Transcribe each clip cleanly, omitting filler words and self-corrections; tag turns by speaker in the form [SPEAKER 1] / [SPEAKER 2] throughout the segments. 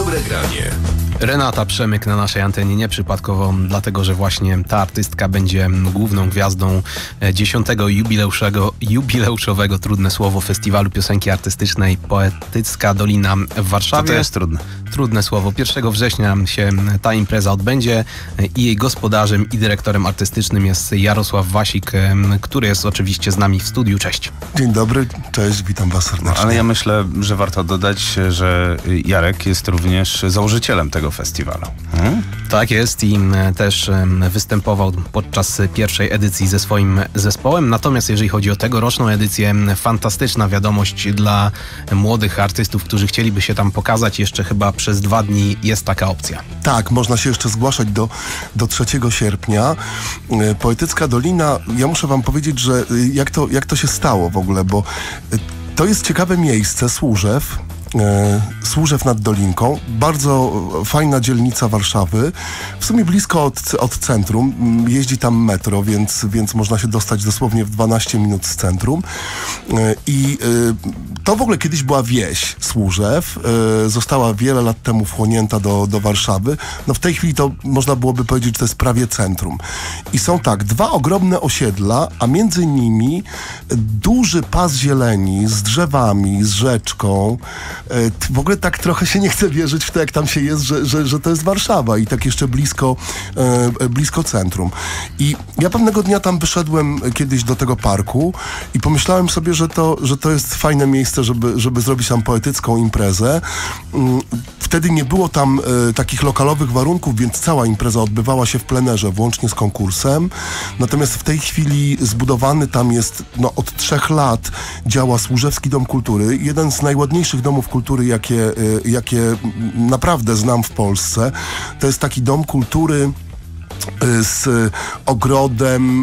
[SPEAKER 1] Dobre granie.
[SPEAKER 2] Renata Przemyk na naszej antenie nieprzypadkowo, dlatego że właśnie ta artystka będzie główną gwiazdą 10. jubileuszowego, trudne słowo, Festiwalu Piosenki Artystycznej Poetycka Dolina w Warszawie.
[SPEAKER 3] To jest trudne.
[SPEAKER 2] Trudne słowo. 1 września się ta impreza odbędzie i jej gospodarzem i dyrektorem artystycznym jest Jarosław Wasik, który jest oczywiście z nami w studiu. Cześć.
[SPEAKER 4] Dzień dobry, cześć, witam was serdecznie.
[SPEAKER 3] No, ale ja myślę, że warto dodać, że Jarek jest również założycielem tego festiwalu.
[SPEAKER 2] Tak jest i też występował podczas pierwszej edycji ze swoim zespołem. Natomiast jeżeli chodzi o tegoroczną edycję, fantastyczna wiadomość dla młodych artystów, którzy chcieliby się tam pokazać. Jeszcze chyba przez 2 dni jest taka opcja.
[SPEAKER 4] Tak, można się jeszcze zgłaszać do 3 sierpnia. Poetycka Dolina, ja muszę wam powiedzieć, że jak to się stało w ogóle, bo to jest ciekawe miejsce, Służew nad Dolinką. Bardzo fajna dzielnica Warszawy. W sumie blisko od centrum. Jeździ tam metro, więc można się dostać dosłownie w 12 minut z centrum. I to w ogóle kiedyś była wieś Służew. Została wiele lat temu wchłonięta do Warszawy. No w tej chwili to można byłoby powiedzieć, że to jest prawie centrum. I są tak, 2 ogromne osiedla, a między nimi duży pas zieleni z drzewami, z rzeczką. W ogóle tak trochę się nie chce wierzyć w to, jak tam się jest, że to jest Warszawa i tak jeszcze blisko centrum. I ja pewnego dnia tam wyszedłem kiedyś do tego parku i pomyślałem sobie, że to jest fajne miejsce, żeby zrobić tam poetycką imprezę. Wtedy nie było tam takich lokalowych warunków, więc cała impreza odbywała się w plenerze, włącznie z konkursem. Natomiast w tej chwili zbudowany tam jest, od 3 lat działa Służewski Dom Kultury. Jeden z najładniejszych domów kultury, jakie naprawdę znam w Polsce. To jest taki dom kultury z ogrodem,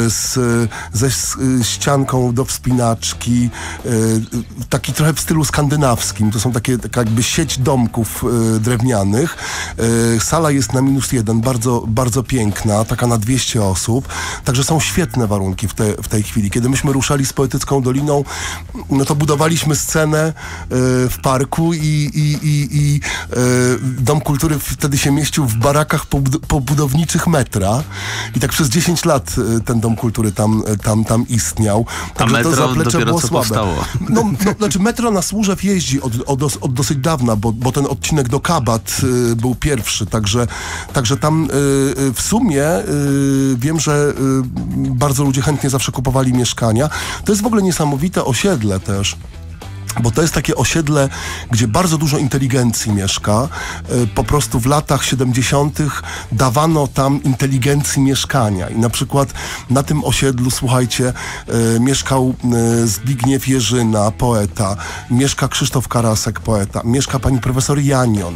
[SPEAKER 4] ze ścianką do wspinaczki, taki trochę w stylu skandynawskim. To są taka jakby sieć domków drewnianych. Sala jest na -1, bardzo, bardzo piękna, taka na 200 osób. Także są świetne warunki w tej chwili. Kiedy myśmy ruszali z Poetycką Doliną, to budowaliśmy scenę w parku i Dom Kultury wtedy się mieścił w barakach pobudowniczych metra i tak przez 10 lat ten Dom Kultury tam istniał.
[SPEAKER 3] Także metro to zaplecze dopiero było słabe. Powstało.
[SPEAKER 4] Znaczy metro na Służew jeździ od dosyć dawna, bo ten odcinek do Kabat był pierwszy, także tam w sumie wiem, że bardzo ludzie chętnie zawsze kupowali mieszkania. To jest w ogóle niesamowite osiedle też. Bo to jest takie osiedle, gdzie bardzo dużo inteligencji mieszka. Po prostu w latach 70. dawano tam inteligencji mieszkania. I na przykład na tym osiedlu, słuchajcie, mieszkał Zbigniew Jerzyna, poeta. Mieszka Krzysztof Karasek, poeta. Mieszka pani profesor Janion.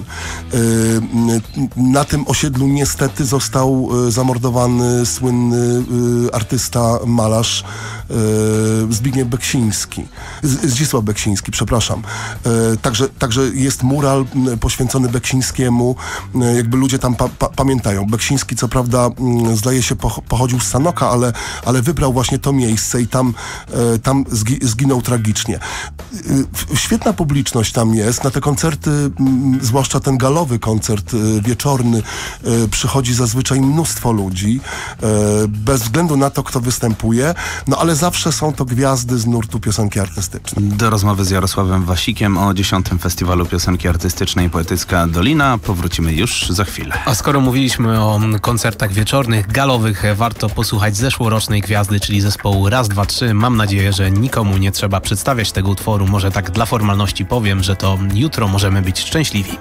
[SPEAKER 4] Na tym osiedlu niestety został zamordowany słynny artysta, malarz Zbigniew Beksiński. Zdzisław Beksiński, przepraszam. Także jest mural poświęcony Beksińskiemu. Jakby ludzie tam pamiętają. Beksiński co prawda zdaje się pochodził z Sanoka, ale wybrał właśnie to miejsce i tam zginął tragicznie. Świetna publiczność tam jest. Na te koncerty, zwłaszcza ten galowy koncert wieczorny, przychodzi zazwyczaj mnóstwo ludzi. Bez względu na to, kto występuje. Ale zawsze są to gwiazdy z nurtu piosenki artystycznej.
[SPEAKER 3] Do rozmowy z Jarosławem Wasikiem o 10. Festiwalu Piosenki Artystycznej Poetycka Dolina powrócimy już za chwilę.
[SPEAKER 2] A skoro mówiliśmy o koncertach wieczornych, galowych, warto posłuchać zeszłorocznej gwiazdy, czyli zespołu Raz, 2, 3. Mam nadzieję, że nikomu nie trzeba przedstawiać tego utworu. Może tak dla formalności powiem, że to jutro możemy być szczęśliwi.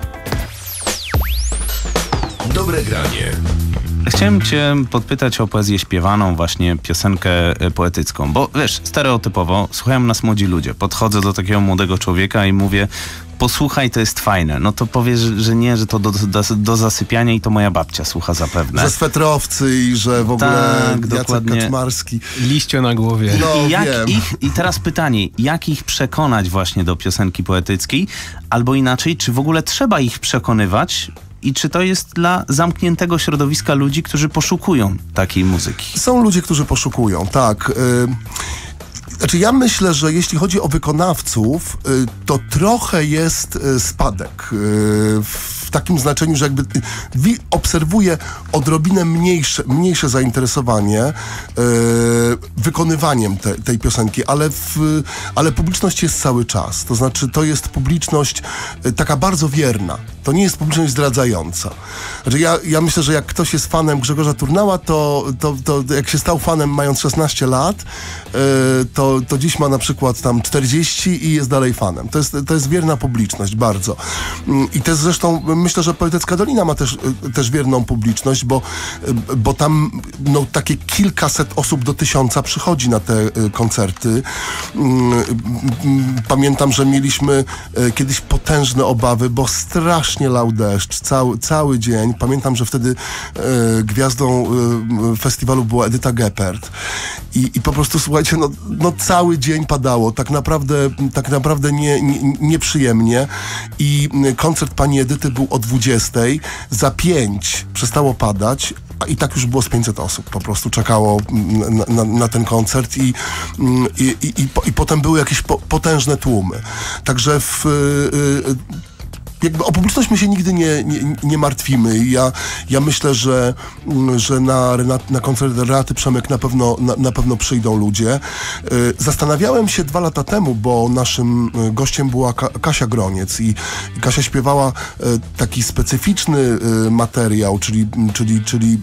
[SPEAKER 1] Dobre granie.
[SPEAKER 3] Chciałem cię podpytać o poezję śpiewaną, właśnie piosenkę poetycką, bo wiesz, stereotypowo słuchają nas młodzi ludzie. Podchodzę do takiego młodego człowieka i mówię: posłuchaj, to jest fajne. No to powie, że nie, że to do zasypiania i to moja babcia słucha zapewne.
[SPEAKER 4] Że swetrowcy i że w ogóle
[SPEAKER 3] tak,
[SPEAKER 4] Jacek Kaczmarski.
[SPEAKER 2] Liście na głowie.
[SPEAKER 3] I teraz pytanie, jak ich przekonać właśnie do piosenki poetyckiej? Albo inaczej, czy w ogóle trzeba ich przekonywać? I czy to jest dla zamkniętego środowiska ludzi, którzy poszukują takiej muzyki?
[SPEAKER 4] Są ludzie, którzy poszukują, tak. Znaczy ja myślę, że jeśli chodzi o wykonawców, to trochę jest spadek w takim znaczeniu, że jakby obserwuję odrobinę mniejsze zainteresowanie wykonywaniem tej piosenki, ale publiczność jest cały czas. To znaczy to jest publiczność taka bardzo wierna. To nie jest publiczność zdradzająca. Znaczy ja myślę, że jak ktoś jest fanem Grzegorza Turnała, to jak się stał fanem mając 16 lat, to dziś ma na przykład tam 40 i jest dalej fanem. To jest wierna publiczność, bardzo. I też zresztą myślę, że Poetycka Dolina ma też wierną publiczność, bo tam takie kilkaset osób do 1000 przychodzi na te koncerty. Pamiętam, że mieliśmy kiedyś potężne obawy, bo strasznie lał deszcz cały dzień. Pamiętam, że wtedy gwiazdą festiwalu była Edyta Geppert. I po prostu, słuchajcie, cały dzień padało, tak naprawdę nieprzyjemnie i koncert pani Edyty był o 20, za 5 przestało padać, a i tak już było z 500 osób, po prostu czekało na ten koncert i potem były jakieś potężne tłumy. Także jakby o publiczność my się nigdy nie martwimy. Ja myślę, że na koncert Renaty Przemek na pewno przyjdą ludzie. Zastanawiałem się 2 lata temu, bo naszym gościem była Kasia Groniec i Kasia śpiewała taki specyficzny materiał, czyli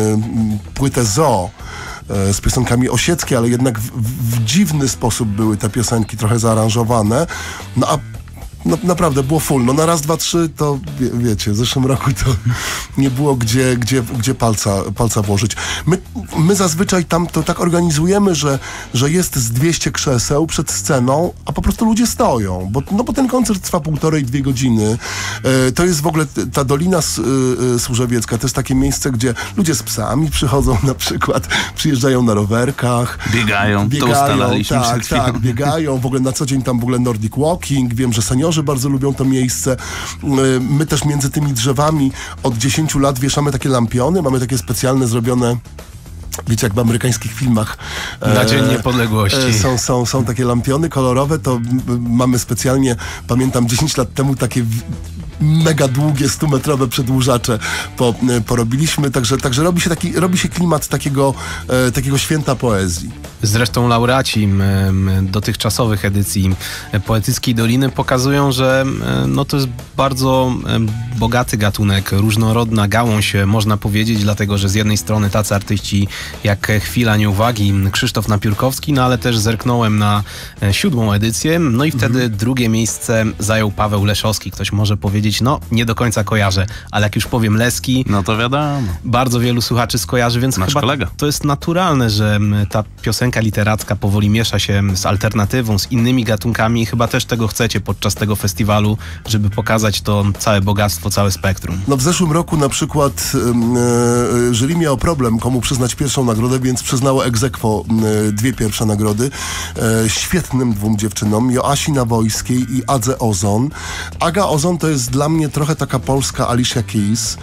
[SPEAKER 4] płytę Zoo z piosenkami Osieckie, ale jednak w dziwny sposób były te piosenki trochę zaaranżowane. A naprawdę było full. Na raz, 2, 3 to wiecie, w zeszłym roku to nie było gdzie palca włożyć. My zazwyczaj tam to tak organizujemy, że jest z 200 krzeseł przed sceną, a po prostu ludzie stoją, bo ten koncert trwa 1,5–2 godziny. To jest w ogóle ta Dolina Służewiecka, to jest takie miejsce, gdzie ludzie z psami przychodzą na przykład, przyjeżdżają na rowerkach.
[SPEAKER 3] Biegają, to ustalaliśmy przed chwilą.
[SPEAKER 4] Tak, biegają. W ogóle na co dzień tam w ogóle Nordic Walking. Wiem, że seniorzy bardzo lubią to miejsce. My też między tymi drzewami od 10 lat wieszamy takie lampiony, mamy takie specjalne zrobione, wiecie, jak w amerykańskich filmach.
[SPEAKER 2] Na Dzień Niepodległości.
[SPEAKER 4] Są takie lampiony kolorowe, to mamy specjalnie, pamiętam 10 lat temu takie mega długie 100-metrowe przedłużacze porobiliśmy, także robi się klimat takiego święta poezji.
[SPEAKER 2] Zresztą laureaci dotychczasowych edycji Poetyckiej Doliny pokazują, że to jest bardzo bogaty gatunek, różnorodna gałąź, można powiedzieć, dlatego, że z jednej strony tacy artyści jak Chwila Nieuwagi, Krzysztof Napiórkowski, ale też zerknąłem na 7. edycję, i wtedy drugie miejsce zajął Paweł Leszowski. Ktoś może powiedzieć, nie do końca kojarzę, ale jak już powiem Leski,
[SPEAKER 3] to wiadomo.
[SPEAKER 2] Bardzo wielu słuchaczy skojarzy, więc
[SPEAKER 3] nasz
[SPEAKER 2] chyba
[SPEAKER 3] kolega.
[SPEAKER 2] To jest naturalne, że ta piosenka literacka powoli miesza się z alternatywą, z innymi gatunkami i chyba też tego chcecie podczas tego festiwalu, żeby pokazać to całe bogactwo, całe spektrum.
[SPEAKER 4] W zeszłym roku na przykład jury miało problem, komu przyznać pierwszą nagrodę, więc przyznało ex aequo 2 pierwsze nagrody świetnym 2 dziewczynom, Joasi Nawojskiej i Adze Ozon. Aga Ozon to jest dla mnie trochę taka polska Alicia Keys.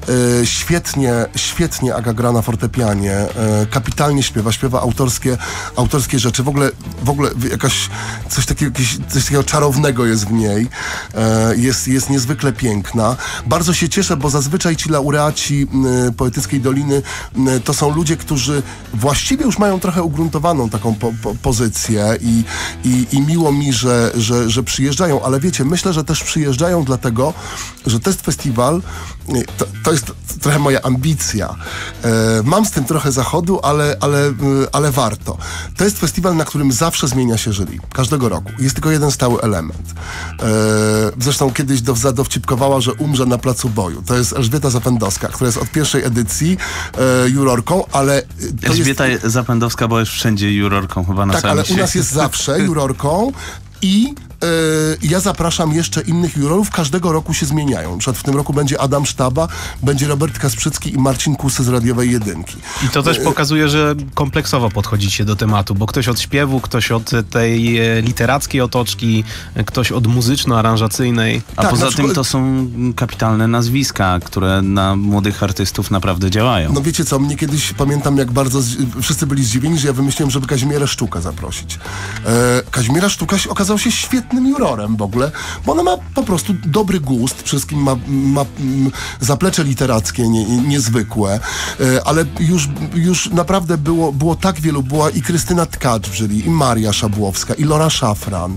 [SPEAKER 4] Świetnie Aga gra na fortepianie, kapitalnie śpiewa autorskie rzeczy. W ogóle jakaś coś takiego czarownego jest w niej. Jest niezwykle piękna. Bardzo się cieszę, bo zazwyczaj ci laureaci Poetyckiej Doliny to są ludzie, którzy właściwie już mają trochę ugruntowaną taką pozycję i miło mi, że przyjeżdżają, ale wiecie, myślę, że też przyjeżdżają dlatego, że to jest festiwal, to jest trochę moja ambicja. Mam z tym trochę zachodu, ale warto. To jest festiwal, na którym zawsze zmienia się jury. Każdego roku. Jest tylko jeden stały element. Zresztą kiedyś zadowcipkowała, że umrze na placu boju. To jest Elżbieta Zapędowska, która jest od pierwszej edycji jurorką, ale...
[SPEAKER 3] Elżbieta Zapędowska była już wszędzie jurorką, chyba na
[SPEAKER 4] tak,
[SPEAKER 3] całym
[SPEAKER 4] ale
[SPEAKER 3] świecie.
[SPEAKER 4] u nas jest zawsze jurorką i ja zapraszam jeszcze innych jurorów, każdego roku się zmieniają. Na przykład w tym roku będzie Adam Sztaba, będzie Robert Kasprzycki i Marcin Kusy z Radiowej Jedynki.
[SPEAKER 2] I to też pokazuje, że kompleksowo podchodzicie do tematu, bo ktoś od śpiewu, ktoś od tej literackiej otoczki, ktoś od muzyczno-aranżacyjnej.
[SPEAKER 3] A
[SPEAKER 4] tak,
[SPEAKER 3] poza
[SPEAKER 4] przykład...
[SPEAKER 3] tym to są kapitalne nazwiska, które na młodych artystów naprawdę działają.
[SPEAKER 4] No wiecie co, mnie kiedyś, pamiętam jak bardzo wszyscy byli zdziwieni, że ja wymyśliłem, żeby Kazimierę Szczuka zaprosić. Kazimiera Szczuka okazał się świetnym jurorem w ogóle, bo ona ma po prostu dobry gust, wszystkim ma zaplecze literackie niezwykłe, ale już naprawdę było tak wielu, była i Krystyna Tkacz w jury, i Maria Szabłowska, i Lora Szafran,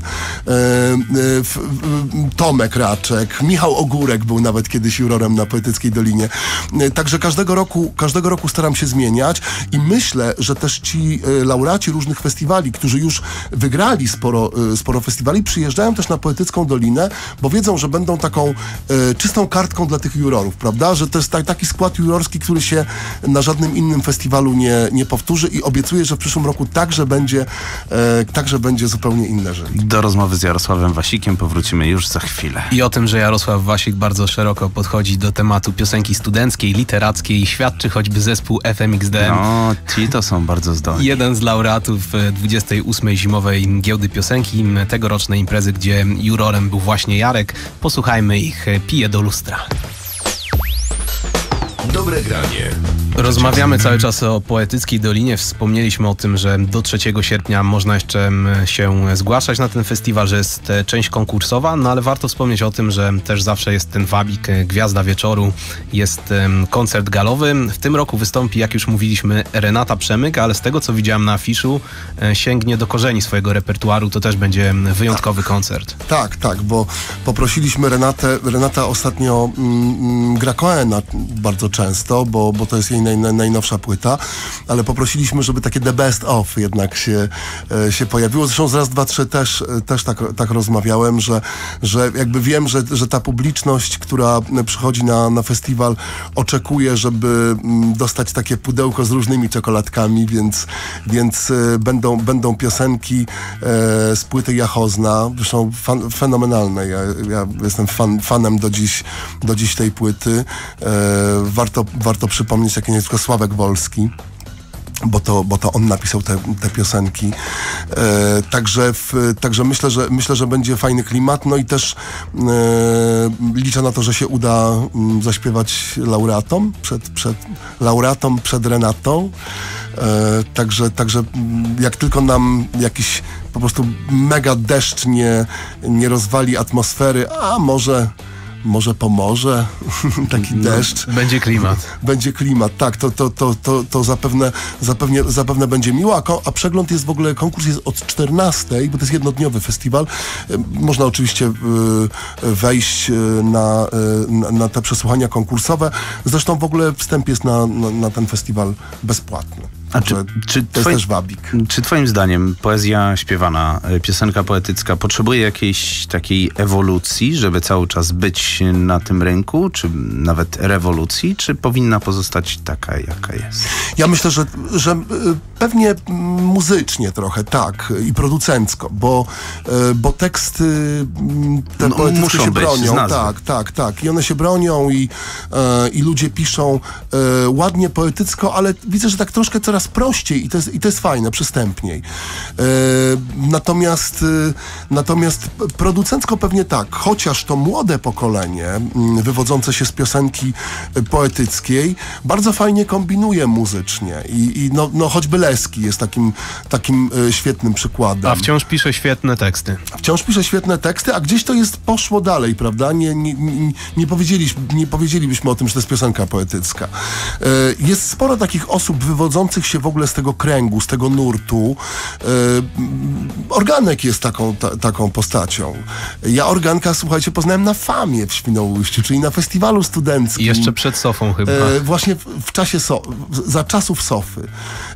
[SPEAKER 4] Tomek Raczek, Michał Ogórek był nawet kiedyś jurorem na Poetyckiej Dolinie. Także każdego roku staram się zmieniać i myślę, że też ci laureaci różnych festiwali, którzy już wygrali sporo festiwali, przyjeżdżają też na Poetycką Dolinę, bo wiedzą, że będą taką czystą kartką dla tych jurorów, prawda? Że to jest taki skład jurorski, który się na żadnym innym festiwalu nie powtórzy i obiecuję, że w przyszłym roku także będzie zupełnie inne jury.
[SPEAKER 3] Do rozmowy z Jarosławem Wasikiem powrócimy już za chwilę.
[SPEAKER 2] I o tym, że Jarosław Wasik bardzo szeroko podchodzi do tematu piosenki studenckiej, literackiej, świadczy choćby zespół FMXD.
[SPEAKER 3] No, ci to są bardzo zdolni.
[SPEAKER 2] Jeden z laureatów 28. Zimowej Giełdy Piosenki, tegorocznej imprezy, gdzie jurorem był właśnie Jarek. Posłuchajmy ich, Pije do lustra.
[SPEAKER 1] Dobre granie.
[SPEAKER 2] Rozmawiamy cały czas o Poetyckiej Dolinie. Wspomnieliśmy o tym, że do 3 sierpnia można jeszcze się zgłaszać na ten festiwal, że jest część konkursowa, no ale warto wspomnieć o tym, że też zawsze jest ten wabik, gwiazda wieczoru, jest koncert galowy. W tym roku wystąpi, jak już mówiliśmy, Renata Przemyk, ale z tego, co widziałem na afiszu, sięgnie do korzeni swojego repertuaru. To też będzie wyjątkowy koncert.
[SPEAKER 4] Tak, bo poprosiliśmy Renatę. Renata ostatnio gra Coena bardzo często, bo to jest jej najnowsza płyta, ale poprosiliśmy, żeby takie The Best Of jednak się pojawiło. Zresztą z Raz, Dwa, Trzy też tak rozmawiałem, że jakby wiem, że ta publiczność, która przychodzi na festiwal, oczekuje, żeby dostać takie pudełko z różnymi czekoladkami, więc będą piosenki z płyty Jachozna, zresztą fenomenalne. Ja jestem fanem do dziś tej płyty. Warto przypomnieć, jakie jest tylko Sławek Wolski, bo to on napisał te piosenki. Także myślę, że będzie fajny klimat. No i też liczę na to, że się uda zaśpiewać laureatom przed Renatą. Także jak tylko nam jakiś po prostu mega deszcz nie rozwali atmosfery, a może pomoże taki deszcz.
[SPEAKER 2] Będzie klimat.
[SPEAKER 4] Będzie klimat, tak. To zapewne będzie miło, a przegląd jest w ogóle, konkurs jest od 14, bo to jest jednodniowy festiwal. Można oczywiście wejść na te przesłuchania konkursowe. Zresztą w ogóle wstęp jest na ten festiwal bezpłatny.
[SPEAKER 3] A
[SPEAKER 4] to jest też wabik.
[SPEAKER 3] Czy twoim zdaniem poezja śpiewana, piosenka poetycka potrzebuje jakiejś takiej ewolucji, żeby cały czas być na tym rynku, czy nawet rewolucji, czy powinna pozostać taka, jaka jest?
[SPEAKER 4] Ja myślę, że pewnie muzycznie trochę, tak, i producencko, bo teksty te poetyckie się bronią. Tak. I one się bronią i ludzie piszą ładnie, poetycko, ale widzę, że tak troszkę coraz prościej i to jest fajne, przystępniej. Natomiast producencko pewnie tak, chociaż to młode pokolenie wywodzące się z piosenki poetyckiej bardzo fajnie kombinuje muzycznie i choćby Leski jest takim świetnym przykładem.
[SPEAKER 2] A wciąż pisze świetne teksty.
[SPEAKER 4] A gdzieś to poszło dalej, prawda? Nie powiedzielibyśmy o tym, że to jest piosenka poetycka. Jest sporo takich osób wywodzących się w ogóle z tego kręgu, z tego nurtu. Organek jest taką postacią. Ja Organka, słuchajcie, poznałem na Famie w Świnoujściu, czyli na festiwalu studenckim.
[SPEAKER 2] I jeszcze przed Sofą chyba.
[SPEAKER 4] Właśnie w czasie za czasów Sofy.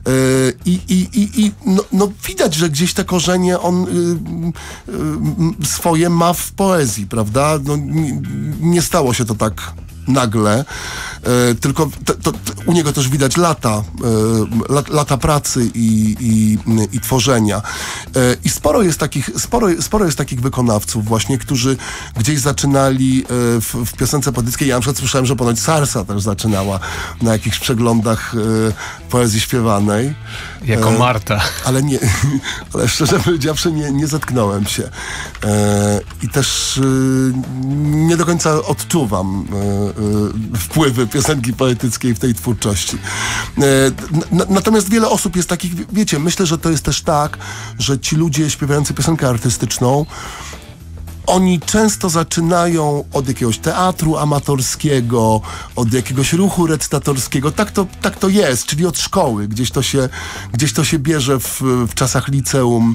[SPEAKER 4] Widać, że gdzieś te korzenie on swoje ma w poezji, prawda? Nie stało się to tak nagle. Tylko u niego też widać lata pracy i tworzenia. I sporo jest takich wykonawców właśnie, którzy gdzieś zaczynali w piosence poetyckiej. Ja na przykład słyszałem, że ponoć Sarsa też zaczynała na jakichś przeglądach poezji śpiewanej.
[SPEAKER 2] Jako Marta.
[SPEAKER 4] Ale szczerze powiedziawszy nie zetknąłem się. I też nie do końca odczuwam wpływy piosenki poetyckiej w tej twórczości. Natomiast wiele osób jest takich, wiecie, myślę, że to jest też tak, że ci ludzie śpiewający piosenkę artystyczną, oni często zaczynają od jakiegoś teatru amatorskiego, od jakiegoś ruchu recytatorskiego. Tak to jest, czyli od szkoły. Gdzieś to się bierze w czasach liceum,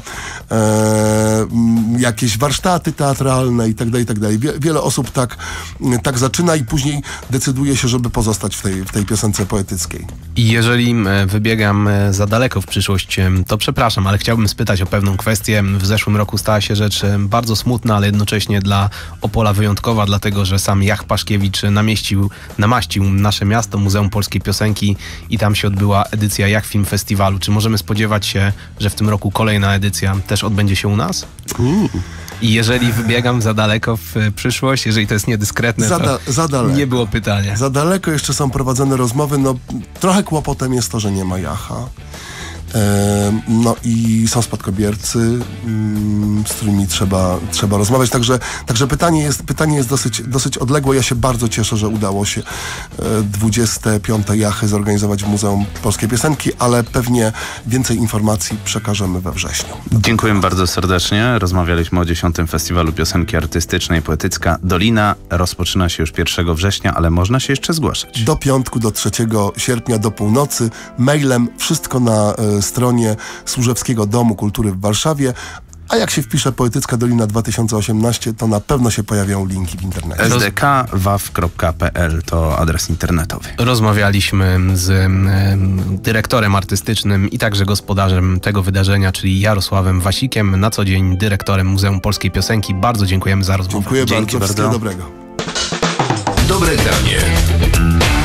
[SPEAKER 4] jakieś warsztaty teatralne i tak dalej. Wiele osób tak zaczyna i później decyduje się, żeby pozostać w tej piosence poetyckiej.
[SPEAKER 2] I jeżeli wybiegam za daleko w przyszłość, to przepraszam, ale chciałbym spytać o pewną kwestię. W zeszłym roku stała się rzecz bardzo smutna, ale jednocześnie dla Opola wyjątkowa, dlatego że sam Jach Paszkiewicz namaścił nasze miasto, Muzeum Polskiej Piosenki i tam się odbyła edycja Jach Film Festiwalu. Czy możemy spodziewać się, że w tym roku kolejna edycja też odbędzie się u nas? I jeżeli wybiegam za daleko w przyszłość, jeżeli to jest niedyskretne,
[SPEAKER 4] za daleko.
[SPEAKER 2] Nie było pytania.
[SPEAKER 4] Za daleko jeszcze są prowadzone rozmowy. No, trochę kłopotem jest to, że nie ma Jacha. No i są spadkobiercy, z którymi trzeba rozmawiać. Także pytanie jest dosyć odległe. Ja się bardzo cieszę, że udało się 25. Jachy zorganizować w Muzeum Polskiej Piosenki, ale pewnie więcej informacji przekażemy we wrześniu.
[SPEAKER 3] Dziękuję bardzo serdecznie. Rozmawialiśmy o 10. Festiwalu Piosenki Artystycznej Poetycka Dolina. Rozpoczyna się już 1 września, ale można się jeszcze zgłaszać.
[SPEAKER 4] Do piątku, do 3 sierpnia, do północy. Mailem wszystko na stronie Służewskiego Domu Kultury w Warszawie. A jak się wpisze Poetycka Dolina 2018, to na pewno się pojawią linki w internecie.
[SPEAKER 3] sdkwaw.pl to adres internetowy.
[SPEAKER 2] Rozmawialiśmy z dyrektorem artystycznym i także gospodarzem tego wydarzenia, czyli Jarosławem Wasikiem, na co dzień dyrektorem Muzeum Polskiej Piosenki. Bardzo dziękujemy za rozmowę.
[SPEAKER 4] Dziękuję bardzo. Wszystkiego dobrego.
[SPEAKER 1] Dobre granie.